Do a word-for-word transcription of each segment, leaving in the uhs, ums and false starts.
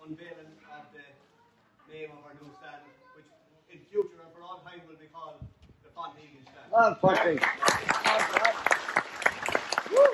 unveiling of the name of our new stand, which in future and for all time will be called the Font Egan stand. Well, Fonty. Woo!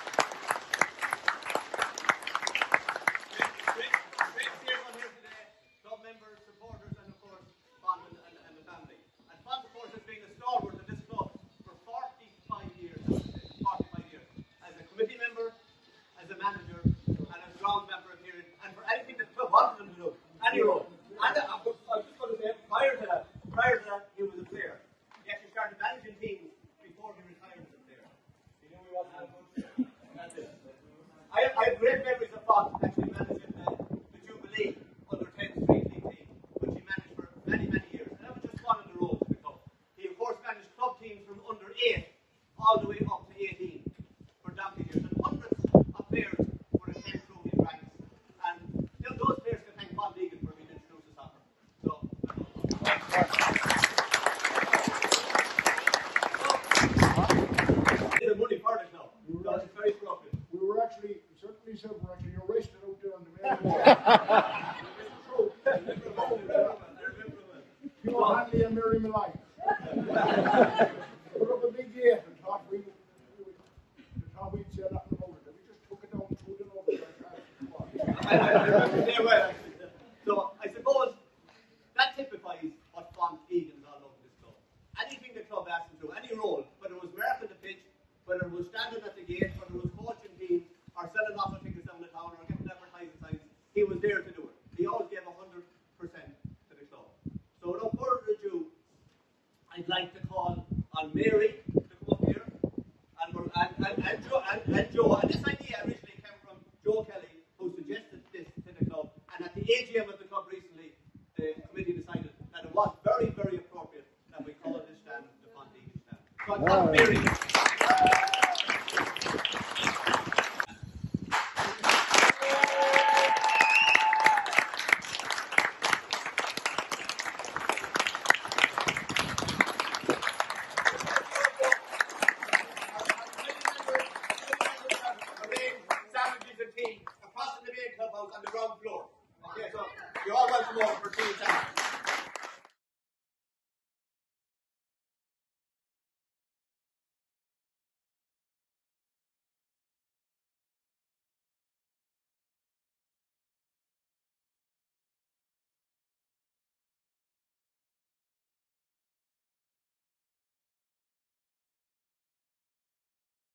Members, supporters, and of course, Font and, and, and the family. And Font, of course, has been a stalwart of this club for forty-five years, forty-five years. As a committee member, as a manager, and as ground member of period, and for anything the club wanted him to do, any role. And uh, I was just going to say, prior to that, prior to that, he was a player. He actually started managing teams before he retired as a player. He knew he wasn't good. That's it. I, I have great memories of Font actually managing the, the Jubilee under tenth Street. Many, many years. And that was just one of the roles of the club. He, of course, managed club teams from under eight all the way up to eighteen for donkey years. And hundreds of players were attended through his ranks. And you know, those players can thank Font Egan for being introduced to soccer. So, the money for it now. So it's very appropriate. We were actually, certainly said we're actually arrested out there on the main. You know, Hanley and Mary Malay. Put up a big gate and thought we thought we'd say nothing about it. We just took it down and threw it over the So I suppose that typifies what Font Egan's all over this club. Anything the club asked him to, any role, whether it was marking the pitch, whether it was standing at the gate, whether it was coaching teams, or selling raffle tickets down the town, or getting advertising signs, he was there to do it. He always gave one hundred percent to the club. So without further ado, I'd like to call on Mary to come up here, and, we're, and, and, and, Joe, and, and Joe. And this idea originally came from Joe Kelly, who suggested this to the club. And at the A G M of the club recently, the committee decided that it was very, very appropriate that we call this stand the Font Egan stand. So I call Mary.